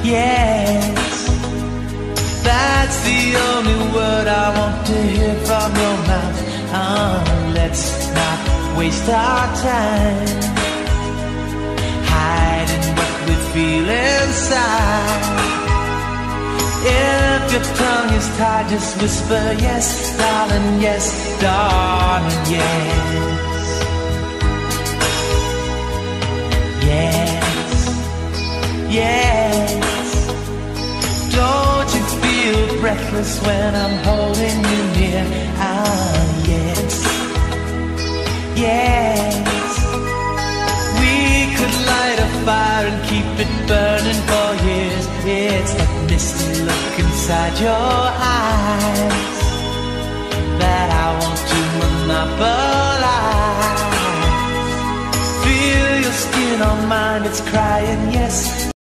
yes. That's the only word I want to hear from your mouth. Let's not waste our time hiding what we feel inside. If your tongue is tied, just whisper yes, darling, yes, darling, yes. Yes, yes. Don't you feel breathless when I'm holding you near? Yes, yes. We could light a fire and keep it burning for years. It's that misty look inside your eyes that I want to monopolize. Feel your skin on mine, it's crying yes.